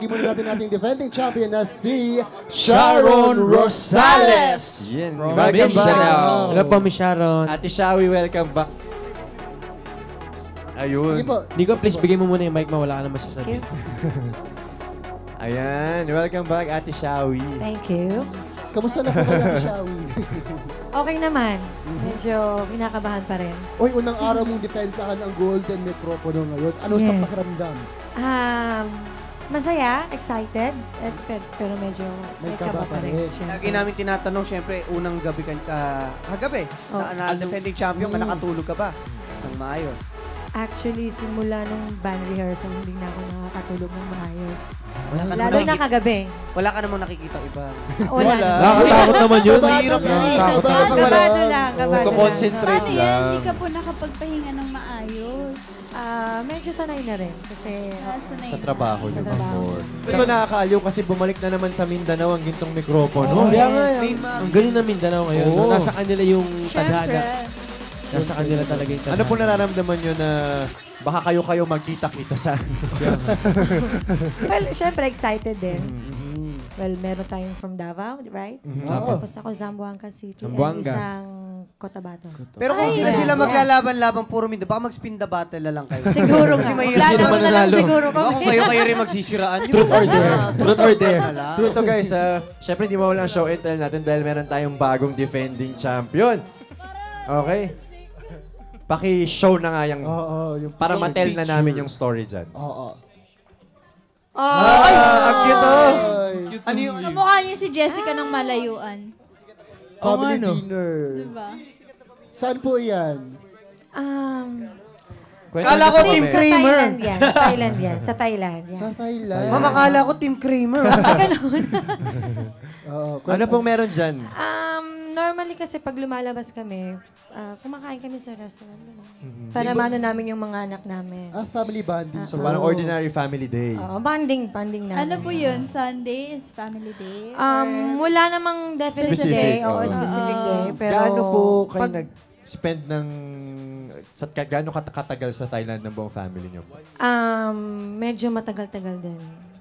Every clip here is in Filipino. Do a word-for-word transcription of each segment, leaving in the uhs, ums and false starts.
Muna natin ating defending champion na si Sharon Rosales. Yan. From Welcome back. Mindanao. Hello po, Miss Sharon. Ate Shawi, welcome back. Ayun. Sige po. Nico, please bigay mo muna yung mic mo. Wala ka naman sasabihin. Ayan. Welcome back, Ate Shawi. Thank you. Kamusta na po kayo, Ate Shawi? Okay naman. Medyo kinakabahan pa rin. Uy, unang araw mong depensahan ang golden microphone ngayon. Ano sa Yes. pakiramdam? Um, masaya, excited, at, pero, pero medyo May may kaba kaba pa rin. rin. syempre. Lagi namin tinatanong, syempre, unang gabi ka, uh, kagabi, Oh. na, na defending champion ka, Mm. nakatulog ka ba? Nang maayos. Actually, simula nung band rehearsal, hindi na ako nakakatulog ng maayos. Wala ka Lalo namang na nakikita- kagabi. Wala ka namang nakikita iba. Wala. Wala. Nakakatakot naman yun. Mahirap Nakakatakot yun. naman. Kabado Kabado lang, kabado lang. Concentrate Paano yan? lang. Hindi ka po nakapagpahinga ng maayos. Ah, medyo sanay na rin. Kasi Ah, sanay Sa na. trabaho Sa niyo trabaho. before. Ito nakakaaliw kasi bumalik na naman sa Mindanao ang gintong mikropono. Oh, kaya nga, Yes. ang, ang galing na Mindanao ngayon. Oo. no? Nasa kanila yung Siyempre. tadhana. Nasa kanila talaga yung tadhana. Ano po nararamdaman nyo na baka kayo-kayo magkita-kita sa... Well, syempre excited din. Well, meron tayong from Davao, right? Oo. Tapos ako Zamboanga City Zamboanga. and isang Cotabato. Pero kung Ay, sila yeah. sila Yeah. maglalaban-laban puro mindo, baka mag-spin the battle na lang kayo. Siguro Kasi nga. mahirap Wala sila naman na lang mananalo. siguro Baka kami. kung kayo-kayo rin magsisiraan. yun. Truth or dare. Truth or dare. True to guys, ah. Siyempre, hindi mawala ang show and tell natin dahil meron tayong bagong defending champion. Okay? Paki-show na nga yung... Oo, yung para picture. matel na namin yung story dyan. Oo. Ah, Ay! Ang cute oh! Ay, ano yung... Kamukha niyo si Jessica ng malayuan. family ano? dinner. Diba? Saan po yan? Um, Kwento Kala niyo ko po Team kami. Free. sa Kramer. Thailand yan. Sa Thailand yan. Sa Thailand yan. Sa Thailand. Mama, kala ko Team Kramer. Oo, Ano pong meron dyan? Um, normally kasi pag lumalabas kami, ah, kumakain kami sa restaurant. Ano, para mano namin yung mga anak namin. Ah, family bonding. So, parang ordinary family day. Oo, bonding, bonding namin. Ano po yun? Sunday is family day? Um, Or- wala namang definite Specific, day. Oo, oo. specific day. Pero Gaano po kayo pag- nag-spend ng... Sa, ka- gaano kat- katagal sa Thailand ng buong family niyo? Um, medyo matagal-tagal din.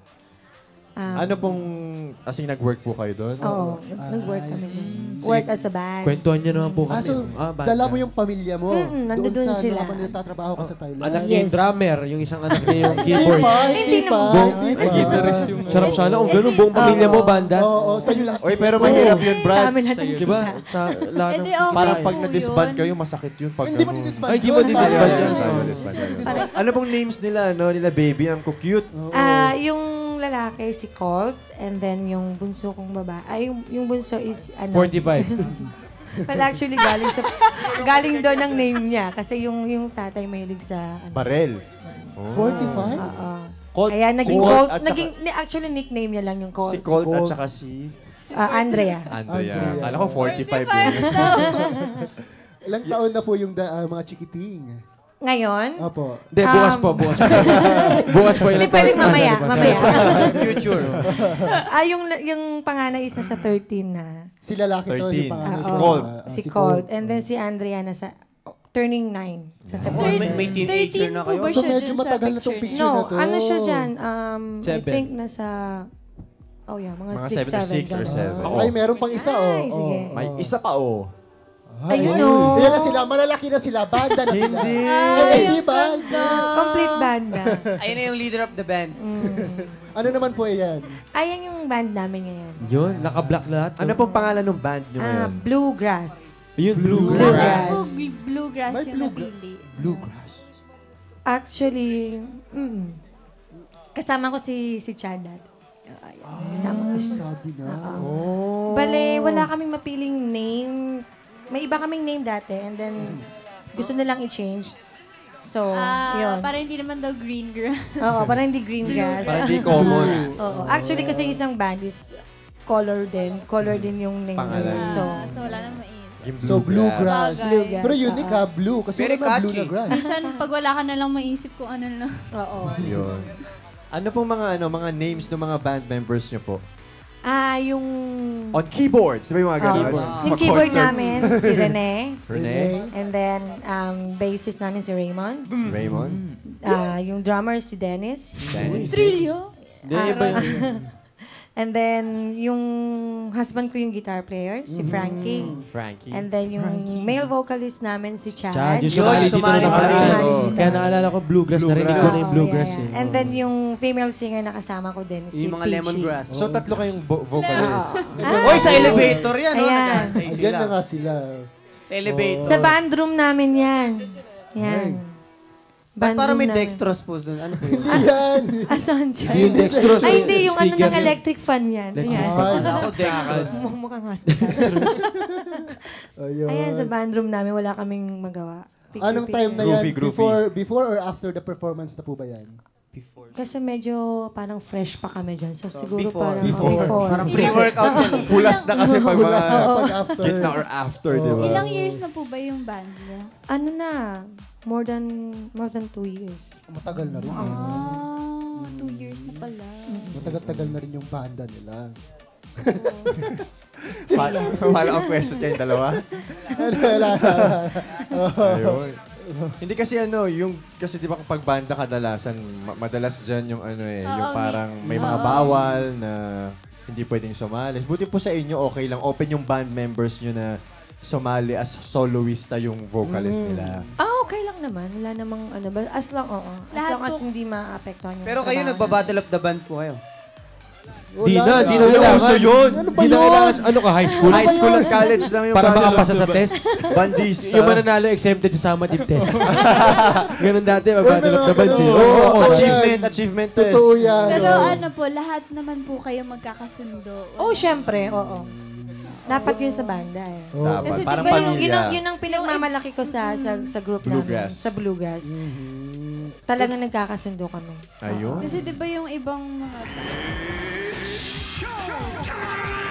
Um, Ano pong... As in, nag-work po kayo doon? Oo, nag- nag-work kami. dun. Work as a band. Kwentuhan niyo naman po Ah, kami. so, Ah, banda. dala mo yung pamilya mo. Mm-mm, nandun doon sa, sila. Habang nagtatrabaho ka sa Thailand. Anak niya yung Yes. drummer. Yung isang anak niya yung Hindi keyboard. pa, Hindi hindi pa. naman. Hindi pa. Guitarist yung... Sarap sana kung ganun. Buong pamilya mo, banda. Oo, oo, sa'yo lahat. Oy, pero mahirap yun, Sa Brad. amin lahat ng Di ba? Sa lahat Eh, ng... di okay Parang po pag na-disband yun. kayo, masakit yun. Pag Hindi mo ano- didisband Ay, di mo yun. didisband Parang- yun. Sorry, disband, sorry. Ano pong names nila, no? Nila baby, ang cute. Ah, yung lalaki si Colt and then yung bunso kong babae. Ay, yung, yung bunso is ano? forty-five. Well, actually galing sa galing doon ang name niya kasi yung yung tatay mahilig sa ano. Barel. forty-five? Oo. Colt, Kaya naging si Colt, at saka- naging ni- actually nickname niya lang yung Colt. Si Colt at Colt. saka si Ah, Andrea. Andrea. Andrea. Kala ko forty-five yun. Ilang taon na po yung da- ah, mga chikiting? Ngayon, Opo. Hindi, bukas Um, po, bukas po. Bukas po hindi ilang pwedeng taon- mamaya, Ah, sorry po, mamaya. Future. ah, yung yung panganay is nasa thirteen na. Si lalaki to, thirteen. yung pangalan. Si Oo. Colt. Ah, Si Colt. And then si Andrea nasa oh, turning nine sa September. May, may teenager na kayo. po ba So siya medyo dun sa matagal na tong picture picture No, na to. ano siya dyan? Um, I Seven. think nasa, oh yeah, mga, Mga six, seven to seven. six or ganun. seven. Ah, ay, meron pang isa, oh. Ay, sige. Oh, May oh. isa pa, oh. Ay, Ayun, ay, oh. Ayan na sila, malalaki na sila, banda na sila. Hindi. Ay, hindi ba? Complete banda. Ayun na yung leader of the band. Ano naman po yan? Ayan yung band namin ngayon. Yun, naka-black lahat. Ano pong pangalan ng band nyo Ah, ngayon? Bluegrass. Yun, blue. Bluegrass. Ako, bluegrass May yung bluegrass. napili. Bluegrass. Actually, mm, kasama ko si si Chad. dati. Ayan, kasama ko siya. Sabi na. Oh. Bale, wala kaming mapiling name. May iba kaming name dati and then gusto nilang i-change. So, Ah, yun. para hindi naman daw green grass. Oo, parang hindi green grass. Parang di common. Oo. Actually, kasi isang band is color din. Color din yung name. Pangalan. nila. So, So, so wala nang mais. Yung So, bluegrass. Bagay. Bluegrass. Pero unique ha, blue. Kasi Very wala blue catchy. na grass. Minsan, pag wala ka na lang maisip kung ano lang. oo. Yun. Ano pong mga ano mga names ng mga band members nyo po? Ah, yung... On keyboards, di ba yung mga ganun? Oo. Mga yung keyboard concert. namin, si Rene. Rene, And then, um, bassist namin si Raymond. Raymond, Ah, yung drummer si Dennis. Dennis. Trillo. Hindi, iba yun. And then, yung husband ko yung guitar player, si Frankie. Frankie. And then, yung male vocalist namin, si Chad. Chad, yung Yun, sumali dito sumali na pa rin. nakaraan. Sumali Kaya naalala ko bluegrass. Narinig ko na yung Oo, bluegrass yeah, eh. yeah. And then, yung female singer na kasama ko din, si Yung mga Peachy. lemongrass. So, tatlo kayong vo- vocalist. Oy, sa elevator yan, no? Ayan. Nagantay Again sila. na nga sila. Sa elevator. Sa band room namin yan. Yan. Ba't Band parang room may namin. dextrose po doon? Ano po yun? Hindi yan. Asan siya? Yung dextrose. Ay, hindi. Yung ano sticker ng yun. electric fan yan. Electric Ayan. Ay, Ako, dextrose. Mukhang hospital. ayun. Ayan, sa band room namin, wala kaming magawa. Picture, Anong time na picture. yan? Groovy, groovy. Before, before or after the performance na po ba yan? Kasi medyo parang fresh pa kami dyan. So, siguro before. parang Before. oh, before. Parang pre-workout yan. Hulas na kasi pag Hulas na mga pag after. gitna or after, di ba? Ilang years na po ba yung band niya? Ano na, more than more than two years. Matagal na rin. Ah, two years na pala. Matagal-tagal na rin yung banda nila. Paano ang question kayong dalawa? Ayun. Hindi kasi ano, yung, kasi di ba kapag banda kadalasan, ma- madalas dyan yung ano eh, Oo, yung may- parang may mga Oo. bawal na hindi pwedeng sumali. Buti po sa inyo, okay lang. Open yung band members nyo na sumali as soloista yung vocalist nila. Ah, okay lang naman. Wala namang ano. ba- As long, oo. As Lahat long as po- hindi maapektuhan yung Pero kayo trabaho nagba-battle of the band po kayo. Di na, di na Ano kailangan. uso yun? Ano ba Di na yun? kailangan. Ano ka, high school? High school at college lang yung Para banda. makapasa sa test. Bandista. Yung mananalo exempted sa summative test. Ganun dati, mag-battle of the bands eh. Oo, Oo, oo. ako. Achievement, achievement test. Totoo yan. Pero oo. ano po, lahat naman po kayo magkakasundo. Oh, syempre, oo. Dapat yun sa banda eh. Oo. Dapat. Kasi Parang diba yung- pamilya. Yun ang, yun ang pinagmamalaki ko sa sa, sa group Bluegrass. namin. Sa Bluegrass. Mhm. Talagang nagkakasundo kami. Ayun. Kasi di ba yung ibang mga